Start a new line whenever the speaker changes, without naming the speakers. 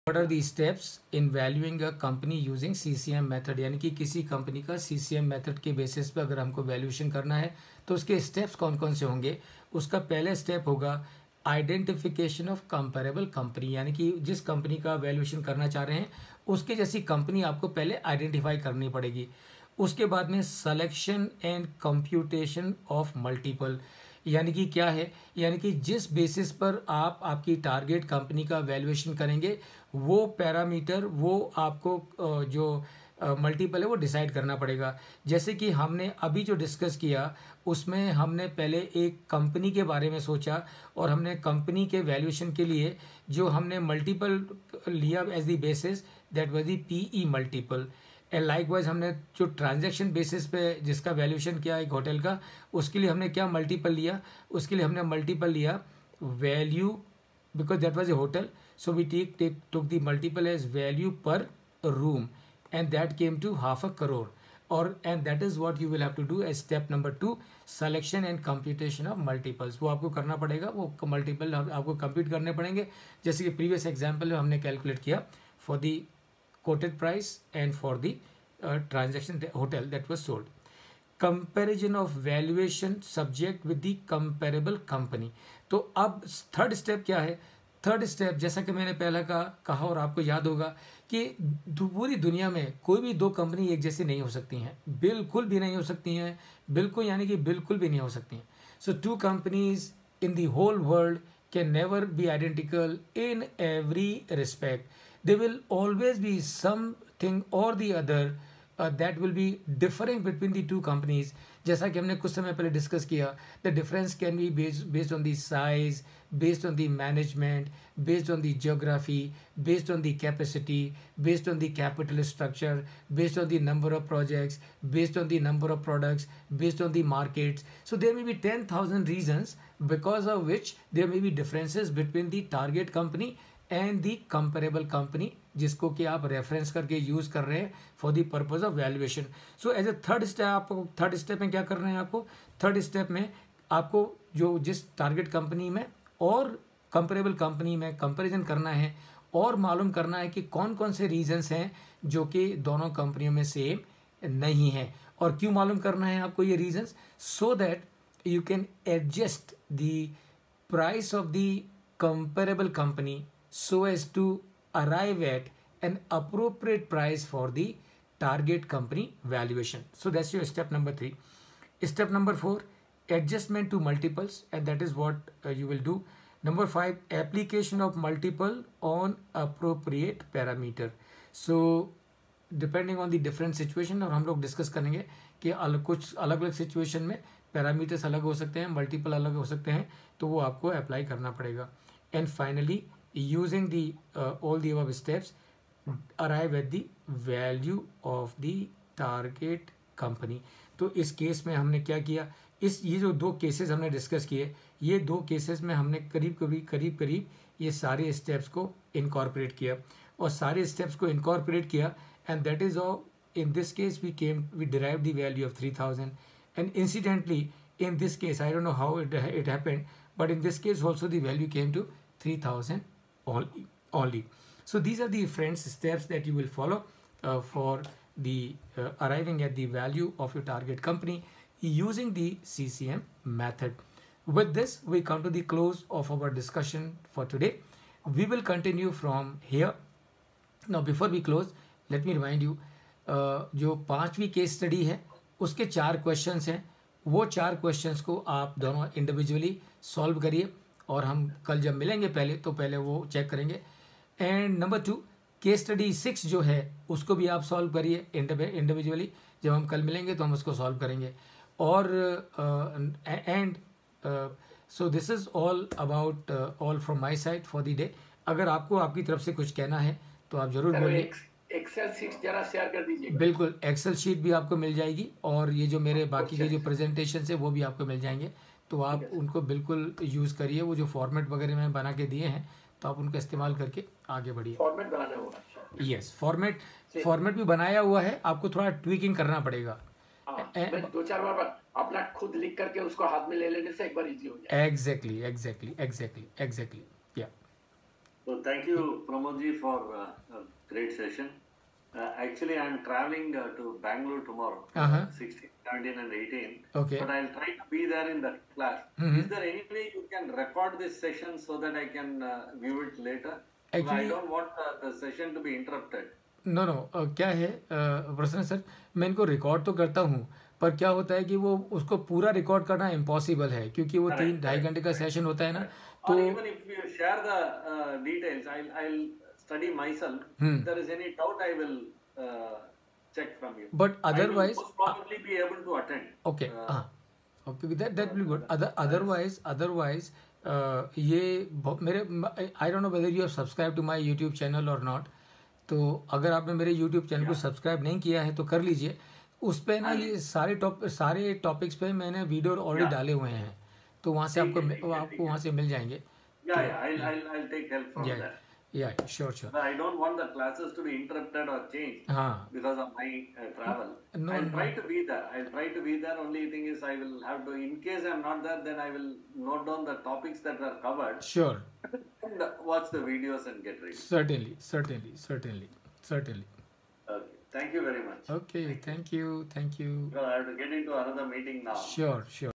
What are the steps in valuing a company using CCM method, यानी कि किसी company का सीसीएम मेथड के बेसिस पे अगर हमको वैल्यूएशन करना है तो उसके स्टेप्स कौन कौन से होंगे। उसका पहला स्टेप होगा आइडेंटिफिकेशन ऑफ कंपेरेबल कंपनी, यानी कि जिस कंपनी का वैल्यूएशन करना चाह रहे हैं उसके जैसी कंपनी आपको पहले आइडेंटिफाई करनी पड़ेगी। उसके बाद में selection and computation of multiple, यानी कि क्या है, यानी कि जिस बेसिस पर आप आपकी टारगेट कंपनी का वैल्यूएशन करेंगे वो पैरामीटर, वो आपको जो मल्टीपल है वो डिसाइड करना पड़ेगा। जैसे कि हमने अभी जो डिस्कस किया उसमें हमने पहले एक कंपनी के बारे में सोचा और हमने कंपनी के वैल्यूएशन के लिए जो हमने मल्टीपल लिया as the basis, that was the PE multiple. And likewise हमने जो ट्रांजैक्शन बेसिस पे जिसका वैल्यूएशन किया एक होटल का, उसके लिए हमने क्या मल्टीपल लिया, उसके लिए हमने मल्टीपल लिया value, because that was a hotel, so we took the multiple as value per room and that came to half a crore, or and that is what you will have to do as step number 2, selection and computation of multiples। वो आपको करना पड़ेगा, वो multiple आपको compute करने पड़ेंगे। जैसे कि प्रीवियस एग्जांपल में हमने कैलकुलेट किया for the quoted price and for the transaction hotel that was sold. Comparison of valuation subject with the comparable company. तो अब थर्ड स्टेप क्या है, थर्ड स्टेप जैसा कि मैंने पहला कहा और आपको याद होगा कि पूरी दुनिया में कोई भी दो कंपनी एक जैसी नहीं हो सकती हैं, बिल्कुल भी नहीं हो सकती हैं, बिल्कुल यानी कि बिल्कुल भी नहीं हो सकती हैं। So two companies in the whole world can never be identical in every respect, they will always be something or the other that will be differing between the two companies। जैसा कि हमने कुछ समय पहले डिस्कस किया, the difference can be based on the size, based on the management, based on the geography, based on the capacity, based on the capital structure, based on the number of projects, based on the number of products, based on the markets। So there may be 10,000 reasons because of which there may be differences between the target company and the comparable company, जिसको कि आप reference करके use कर रहे हैं for the purpose of valuation. So as a third step, आपको third step में क्या करना है, आपको थर्ड स्टेप में आपको जो जिस टारगेट कंपनी में और कंपेरेबल कंपनी में कंपैरिजन करना है और मालूम करना है कि कौन कौन से रीजंस हैं जो कि दोनों कंपनियों में सेम नहीं है। और क्यों मालूम करना है आपको ये reasons, so that you can adjust the price of the comparable company so as to arrive at an appropriate price for the target company valuation। So that's your step number 3. Step number 4, adjustment to multiples, and that is what you will do। Number 5, application of multiple on appropriate parameter। So depending on the different situation, और हम लोग discuss करेंगे कि कुछ अलग अलग situation में parameters अलग हो सकते हैं, मल्टीपल अलग हो सकते हैं, तो वो आपको अप्लाई करना पड़ेगा। And finally using the all the above steps arrive at the value of the target company। तो इस केस में हमने क्या किया, ये जो दो केसेस हमने डिस्कस किए, ये दो केसेस में हमने करीब ये सारे स्टेप्स को इनकॉर्पोरेट किया और सारे स्टेप्स को इनकॉर्पोरेट किया, and that is all in this case we derive the value of 3000। And incidentally in this case, I don't know how it happened, but in this case also the value came to 3000 only। So these are the friends steps that you will follow for the arriving at the value of your target company using the CCM method। With this we come to the close of our discussion for today। We will continue from here। Now before we close, let me remind you जो 5वीं case study है उसके 4 questions हैं, वो 4 questions को आप दोनों individually solve करिए और हम कल जब मिलेंगे पहले वो चेक करेंगे। एंड नंबर 2, केस स्टडी 6 जो है उसको भी आप सॉल्व करिए इंडिविजुअली, जब हम कल मिलेंगे तो हम उसको सॉल्व करेंगे। और and so this is all about all from my side for the day. अगर आपको आपकी तरफ से कुछ कहना है तो आप जरूर बोलिए।
एक्सेल शीट जरा शेयर कर दीजिए।
बिल्कुल, एक्सेल शीट भी आपको मिल जाएगी और ये जो मेरे बाकी के जो प्रेजेंटेशन है वो भी आपको मिल जाएंगे, तो आप उनको बिल्कुल यूज़ करिए। वो जो फॉर्मेट वगैरह मैंने बना के दिए हैं तो आप उनका इस्तेमाल करके आगे बढ़िए।
फॉर्मेट बनाना होगा।
यस, फॉर्मेट भी बनाया हुआ है, आपको थोड़ा ट्वीकिंग करना पड़ेगा।
मैं 2-4 बार अपना खुद लिख करके उसको हाथ में ले लेने से एक बार इजी हो जाए।
एग्जैक्टली या
So thank you, Pramodji, for a great session. Actually, I'm traveling to Bangalore tomorrow,
Uh-huh.
16, 17, and 18.
Okay.
But I'll try to be there in the class. Is there any way you can record this session so that I can view it later? Because I
Actually,
don't want the session to be interrupted.
No no क्या है प्रसन्न sir, मैं इनको record तो करता हूँ, पर क्या होता है कि वो उसको पूरा रिकॉर्ड करना इम्पॉसिबल है, क्योंकि वो
Correct,
3-2.5
correct,
घंटे का
correct,
सेशन होता है ना,
correct.
तो
Or even if you share the details, I'll study myself. If there is any doubt, I will check from you.
But
I will
otherwise
most probably be able to attend.
Okay, हाँ, okay, that will good. Otherwise ये मेरे, I don't know whether you have subscribe to my YouTube channel or not. तो अगर आपने मेरे YouTube channel को subscribe नहीं किया है तो कर लीजिए. उस पे ना ये सारे टॉपिक्स पे मैंने वीडियो ऑलरेडी डाले हुए हैं, तो वहाँ से आपको वहाँ से मिल जाएंगे.
Yeah, I'll take help from that.
या sure.
But I don't want the classes to be interrupted or changed
हाँ,
because of my travel.
No,
I'll
no.
try to be there. I'll try to be there. Only thing is I will have to, in case I'm not there, then I will note down the topics that were covered
sure,
and watch the videos and get ready.
certainly.
Okay. Thank you very much.
Okay, thank you.
Because I have to get into another meeting now.
Sure.